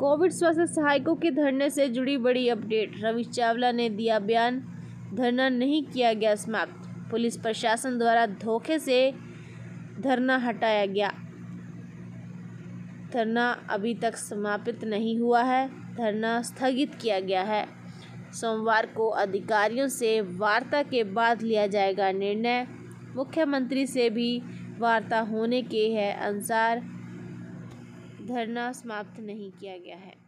Covid स्वास्थ्य सहायकों के धरने से जुड़ी बड़ी अपडेट। रवि चावला ने दिया बयान, धरना नहीं किया गया समाप्त। पुलिस प्रशासन द्वारा धोखे से धरना हटाया गया। धरना अभी तक समापित नहीं हुआ है, धरना स्थगित किया गया है। सोमवार को अधिकारियों से वार्ता के बाद लिया जाएगा निर्णय। मुख्यमंत्री से भी वार्ता होने के अनुसार धरना समाप्त नहीं किया गया है।